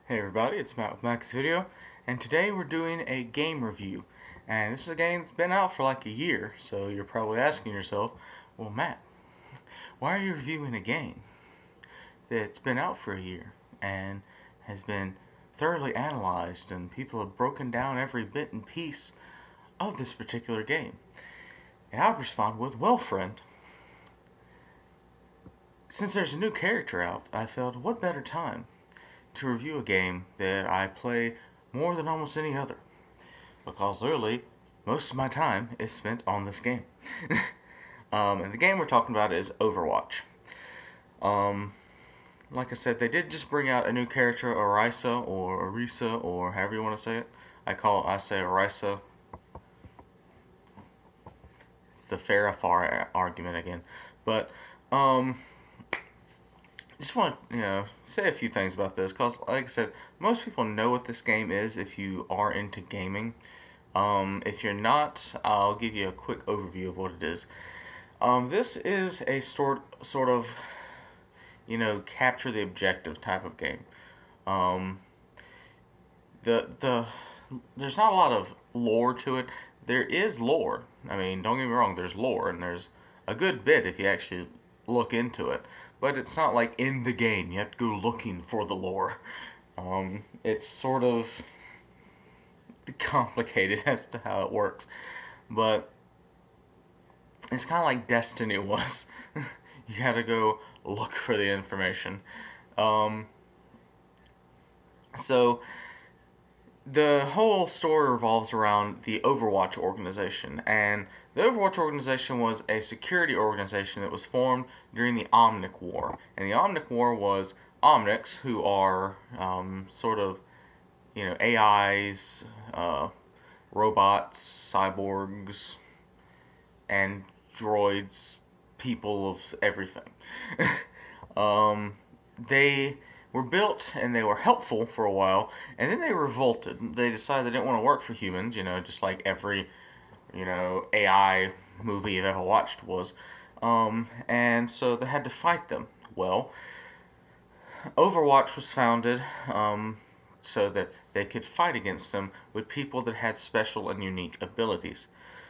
Hey everybody, it's Matt with Matt's Video, and today we're doing a game review. And this is a game that's been out for like a year, so you're probably asking yourself, well Matt, why are you reviewing a game that's been out for a year and has been thoroughly analyzed and people have broken down every bit and piece of this particular game? And I would respond with, well friend, since there's a new character out, I felt what better time to review a game that I play more than almost any other. Because literally, most of my time is spent on this game. And the game we're talking about is Overwatch. Like I said, they did just bring out a new character, Orisa, or Orisa, or however you want to say it. I say Orisa. It's the Farah argument again. But, just want to, say a few things about this, because, like I said, most people know what this game is if you are into gaming. If you're not, I'll give you a quick overview of what it is. This is a sort of, capture the objective type of game. There's not a lot of lore to it. There is lore. I mean, don't get me wrong, there's lore, and there's a good bit if you actually look into it. But it's not like in the game. You have to go looking for the lore. It's sort of complicated as to how it works. But it's kind of like Destiny was. You had to go look for the information. So the whole story revolves around the Overwatch organization, and the Overwatch organization was a security organization that was formed during the Omnic War. And the Omnic War was Omnics, who are AIs, robots, cyborgs, androids, people of everything. They were built and they were helpful for a while, and then they revolted. They decided they didn't want to work for humans, just like every, AI movie you've ever watched was. And so they had to fight them. Well, Overwatch was founded so that they could fight against them with people that had special and unique abilities.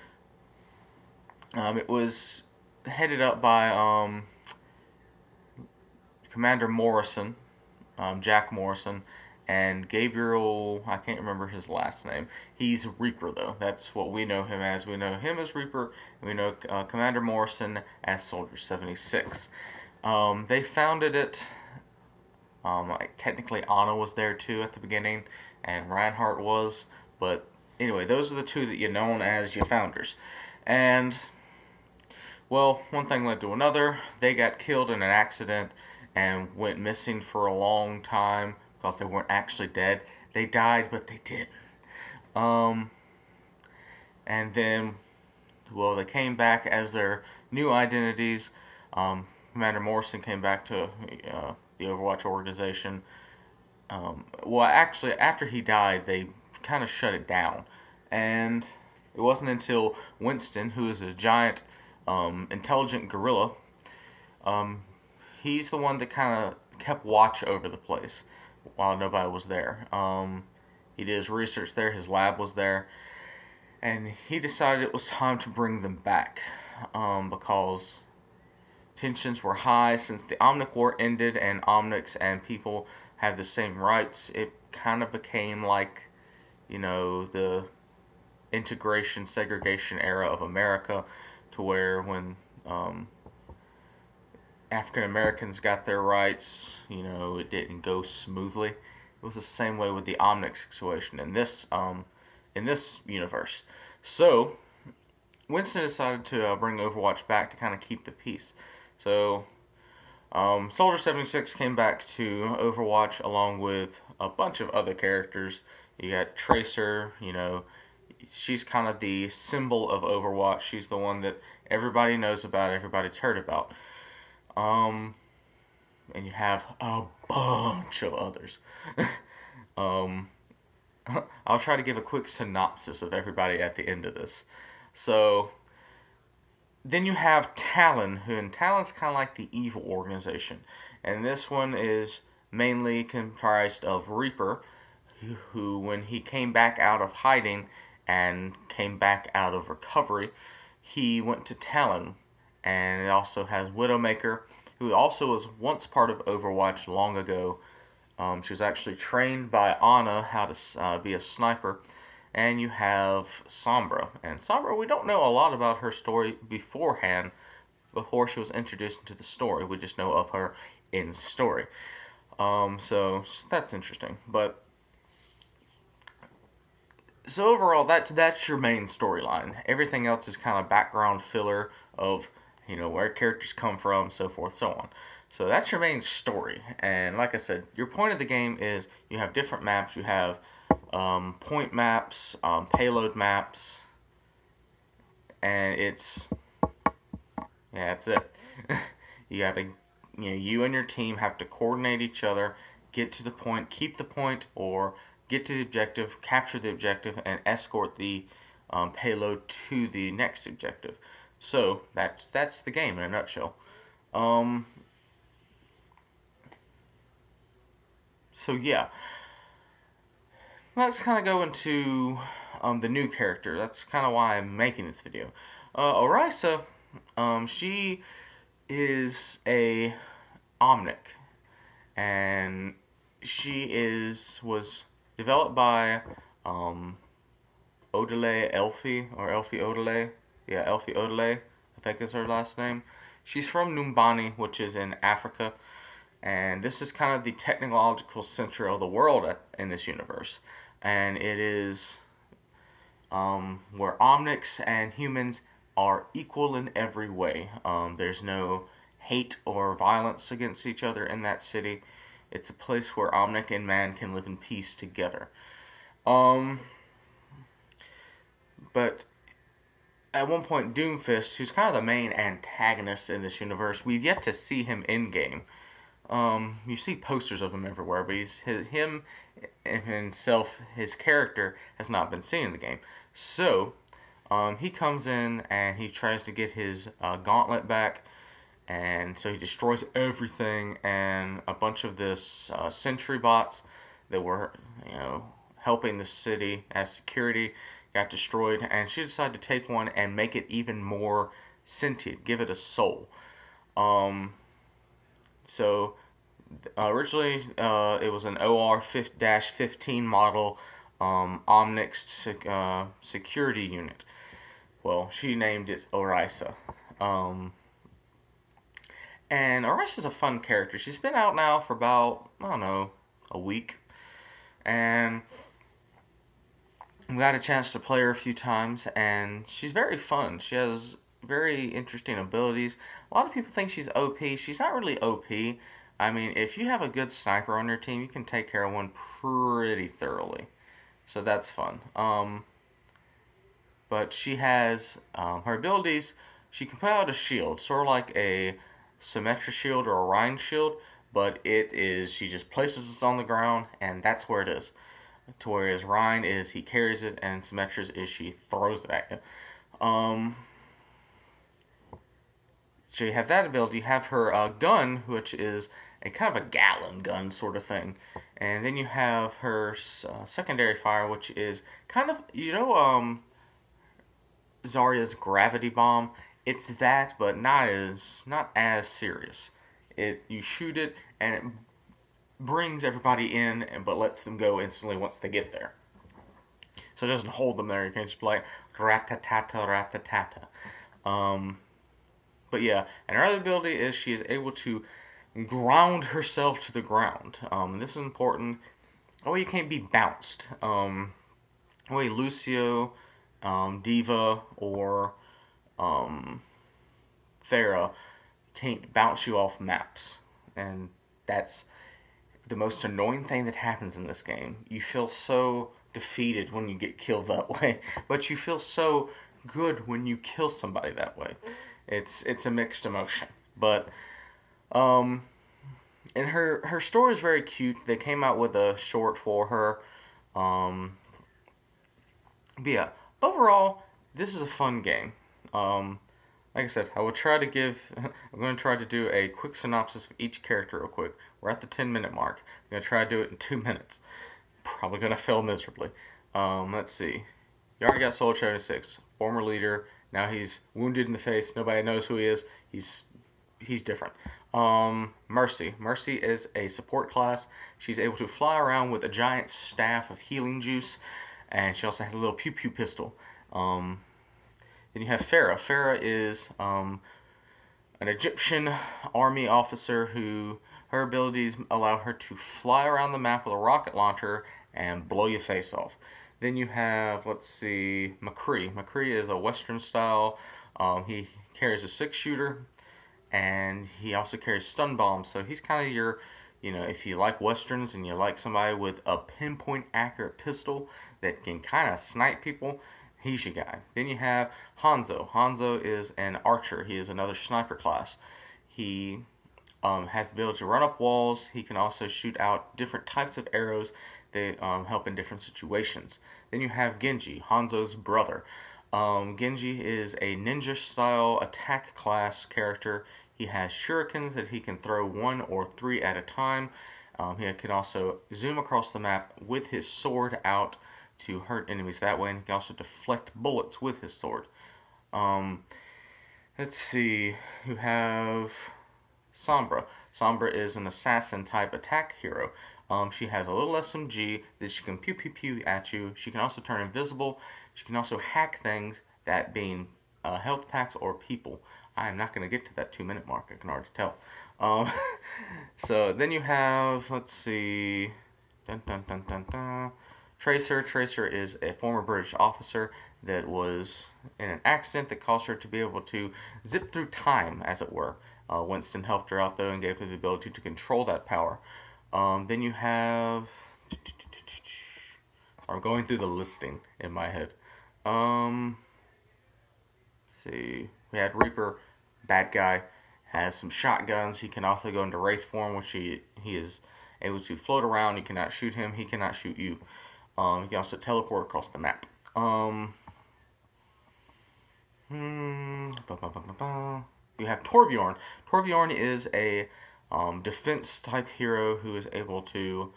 It was headed up by Commander Morrison, Jack Morrison, and Gabriel, I can't remember his last name. He's Reaper, though. That's what we know him as. We know him as Reaper, and we know Commander Morrison as Soldier 76. They founded it. Technically, Ana was there, too, at the beginning, and Reinhardt was. But, anyway, those are the two that you know as your founders. And, well, one thing led to another. They got killed in an accident and went missing for a long time because they weren't actually dead. They died, but they didn't. And then, well, they came back as their new identities. Commander Morrison came back to the Overwatch organization. Well, actually, after he died, they kind of shut it down. And it wasn't until Winston, who is a giant, intelligent gorilla, he's the one that kind of kept watch over the place while nobody was there. He did his research there, his lab was there, and he decided it was time to bring them back because tensions were high since the Omnic War ended and Omnics and people have the same rights. It kind of became like, the integration, segregation era of America, to where when African Americans got their rights, it didn't go smoothly. It was the same way with the Omnic situation in this universe. So Winston decided to bring Overwatch back to kind of keep the peace. So Soldier 76 came back to Overwatch along with a bunch of other characters. You got Tracer, she's kind of the symbol of Overwatch. She's the one that everybody knows about, everybody's heard about. And you have a bunch of others. I'll try to give a quick synopsis of everybody at the end of this. So, then you have Talon, and Talon's kind of like the evil organization. And this one is mainly comprised of Reaper, who, when he came back out of hiding and came back out of recovery, he went to Talon. And it also has Widowmaker, who also was once part of Overwatch long ago. She was actually trained by Ana how to be a sniper. And you have Sombra. And Sombra, we don't know a lot about her story beforehand, before she was introduced into the story. We just know of her in story. So that's interesting. But so overall, that's your main storyline. Everything else is kind of background filler of where characters come from, so forth, so on. So that's your main story. And like I said, your point of the game is you have different maps. You have point maps, payload maps, and that's it. You have to, you and your team have to coordinate each other, get to the point, keep the point, or get to the objective, capture the objective, and escort the payload to the next objective. So that's the game in a nutshell. So yeah, let's kind of go into the new character. That's kind of why I'm making this video. Orisa, she is a Omnic, and she was developed by Odelay Elfie, or Elfie Odelay. Yeah, Elfie Odelay, I think is her last name. She's from Numbani, which is in Africa, and this is kind of the technological center of the world in this universe. And it is where Omnics and humans are equal in every way. There's no hate or violence against each other in that city. It's a place where Omnic and man can live in peace together. But at one point, Doomfist, who's kind of the main antagonist in this universe, we've yet to see him in game. You see posters of him everywhere, but him himself, his character, has not been seen in the game. So, he comes in and he tries to get his gauntlet back, and so he destroys everything, and a bunch of this sentry bots that were, helping the city as security got destroyed, and she decided to take one and make it even more sentient, give it a soul. So originally it was an OR-15 model Omnic security unit. Well, she named it Orisa. And Orisa's a fun character. She's been out now for about, I don't know, a week. And we got a chance to play her a few times, and she's very fun. She has very interesting abilities. A lot of people think she's OP. She's not really OP. I mean, if you have a good sniper on your team, you can take care of one pretty thoroughly. So that's fun. But she has her abilities. She can put out a shield, sort of like a Symmetra shield or a Rein shield, but she just places it on the ground, and that's where it is. To whereas Rein is he carries it, and Symmetra's is she throws it at you. So you have that ability. You have her gun, which is a kind of a Gatling gun sort of thing. And then you have her secondary fire, which is kind of, Zarya's gravity bomb. It's that, but not as serious. You shoot it, and it brings everybody in, but lets them go instantly once they get there. So it doesn't hold them there. You can't just be like rat-ta-ta-ta, rat-ta-ta-ta. But yeah, and her other ability is she is able to ground herself to the ground. This is important. Oh, you can't be bounced. Lucio, D.Va, or Pharah can't bounce you off maps, and that's the most annoying thing that happens in this game. You feel so defeated when you get killed that way, but you feel so good when you kill somebody that way. It's a mixed emotion, but and her story is very cute. They came out with a short for her. But yeah, overall, this is a fun game. Like like I said, I will try to give. I'm going to try to do a quick synopsis of each character real quick. We're at the 10-minute mark. I'm going to try to do it in 2 minutes. Probably going to fail miserably. Let's see. You already got Soldier 76, former leader. Now he's wounded in the face. Nobody knows who he is. He's different. Mercy. Mercy is a support class. She's able to fly around with a giant staff of healing juice, and she also has a little pew pew pistol. Then you have Farah. Farah is an Egyptian army officer who her abilities allow her to fly around the map with a rocket launcher and blow your face off. Then you have, let's see, McCree. McCree is a Western style. He carries a 6-shooter, and he also carries stun bombs. So he's kind of your, if you like Westerns and you like somebody with a pinpoint accurate pistol that can kind of snipe people, he's your guy. Then you have Hanzo. Hanzo is an archer. He is another sniper class. He has the ability to run up walls. He can also shoot out different types of arrows that help in different situations. Then you have Genji, Hanzo's brother. Genji is a ninja-style attack class character. He has shurikens that he can throw 1 or 3 at a time. He can also zoom across the map with his sword out to hurt enemies that way, and he can also deflect bullets with his sword. Let's see, you have Sombra. Sombra is an assassin-type attack hero. She has a little SMG that she can pew pew pew at you. She can also turn invisible. She can also hack things, that being health packs or people. I am not going to get to that 2-minute mark, I can already tell. So then you have, let's see, dun dun dun dun dun. Tracer. Tracer is a former British officer that was in an accident that caused her to be able to zip through time, as it were. Winston helped her out, though, and gave her the ability to control that power. Then you have... I'm going through the listing in my head. Let's see. We had Reaper, bad guy, has some shotguns. He can also go into Wraith form, which he is able to float around. You cannot shoot him. He cannot shoot you. You can also teleport across the map. You have Torbjorn. Torbjorn is a defense type hero who is able to,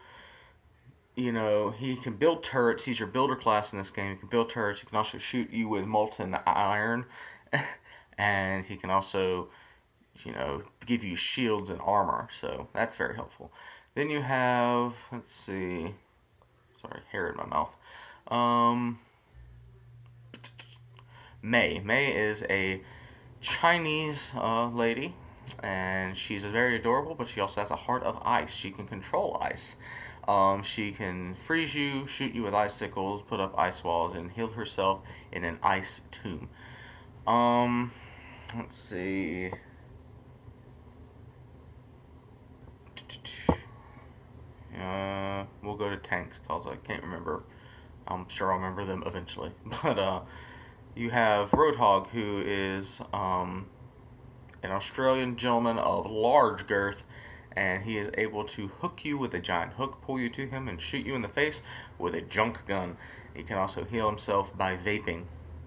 he can build turrets. He's your builder class in this game. He can build turrets. He can also shoot you with molten iron. And he can also, give you shields and armor. So that's very helpful. Then you have, let's see... Sorry, hair in my mouth. Mei. Mei is a Chinese lady, and she's very adorable, but she also has a heart of ice. She can control ice. She can freeze you, shoot you with icicles, put up ice walls, and heal herself in an ice tomb. Let's see... we'll go to tanks because I can't remember. I'm sure I'll remember them eventually. But you have Roadhog, who is an Australian gentleman of large girth, and he is able to hook you with a giant hook, pull you to him, and shoot you in the face with a junk gun. He can also heal himself by vaping.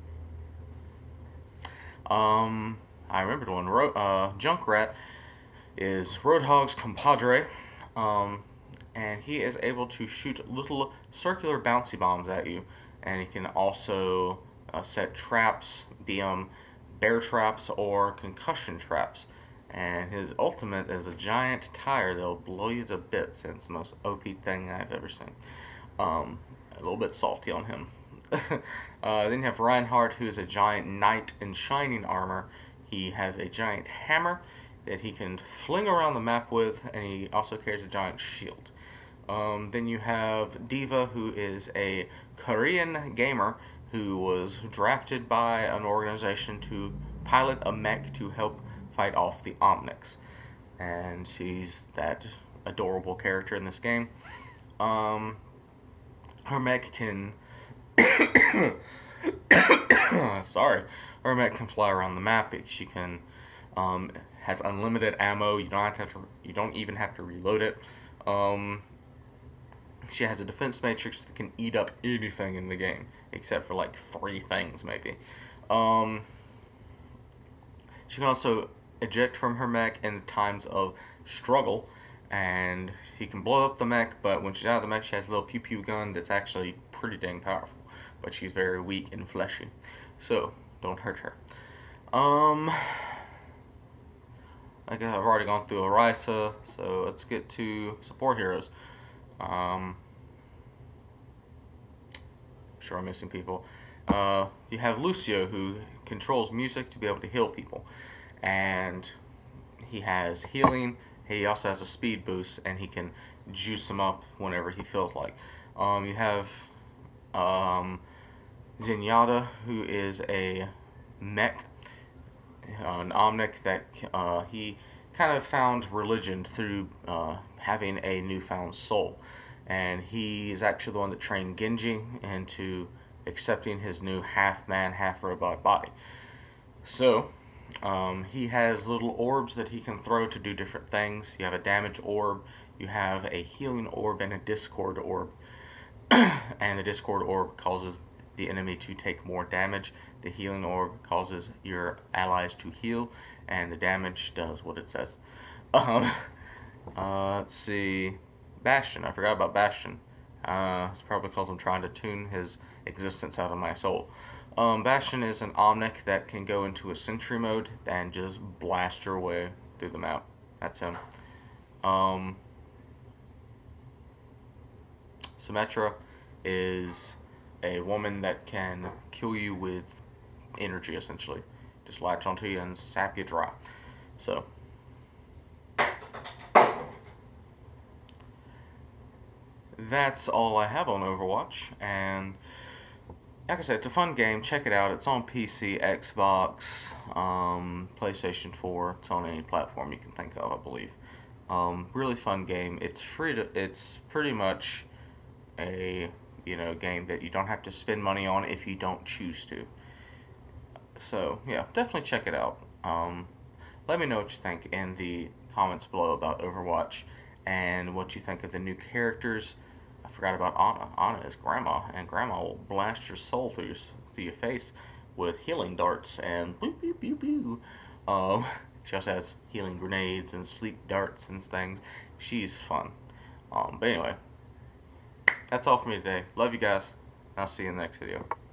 I remembered one. Junkrat is Roadhog's compadre. And he is able to shoot little circular bouncy bombs at you. And he can also set traps, be them bear traps or concussion traps. And his ultimate is a giant tire that'll blow you to bits. And it's the most OP thing I've ever seen. A little bit salty on him. Then you have Reinhardt, who is a giant knight in shining armor. He has a giant hammer that he can fling around the map with, and he also carries a giant shield. Then you have Diva, who is a Korean gamer who was drafted by an organization to pilot a mech to help fight off the Omnics. And she's that adorable character in this game. Her mech can... Sorry. Her mech can fly around the map. She can... has unlimited ammo. You don't even have to reload it. She has a defense matrix that can eat up anything in the game, except for like 3 things maybe. She can also eject from her mech in times of struggle, and he can blow up the mech, but when she's out of the mech, she has a little pew pew gun that's actually pretty dang powerful. But she's very weak and fleshy, so don't hurt her. Like I've already gone through Orisa, so let's get to support heroes. Sure, I'm missing people. You have Lucio, who controls music to be able to heal people, and he has healing. He also has a speed boost, and he can juice them up whenever he feels like. You have Zenyatta, who is a mech, an Omnic that he kind of found religion through having a newfound soul. And he is actually the one that trained Genji into accepting his new half-man, half-robot body. So, he has little orbs that he can throw to do different things. You have a damage orb, you have a healing orb, and a discord orb. And the discord orb causes the enemy to take more damage. The healing orb causes your allies to heal, and the damage does what it says. Let's see. Bastion. I forgot about Bastion. It's probably because I'm trying to tune his existence out of my soul. Bastion is an Omnic that can go into a sentry mode and just blast your way through the map. That's him. Symmetra is a woman that can kill you with energy, essentially. Just latch onto you and sap you dry. So, that's all I have on Overwatch, and like I said, it's a fun game. Check it out. It's on PC, Xbox, PlayStation 4. It's on any platform you can think of, I believe. Really fun game. It's free to. It's pretty much a game that you don't have to spend money on if you don't choose to. So yeah, definitely check it out. Let me know what you think in the comments below about Overwatch and what you think of the new characters. I forgot about Ana. Ana is Grandma, and Grandma will blast your soul through your face with healing darts and boop boop boop boop. She also has healing grenades and sleep darts and things. She's fun. But anyway, that's all for me today. Love you guys. I'll see you in the next video.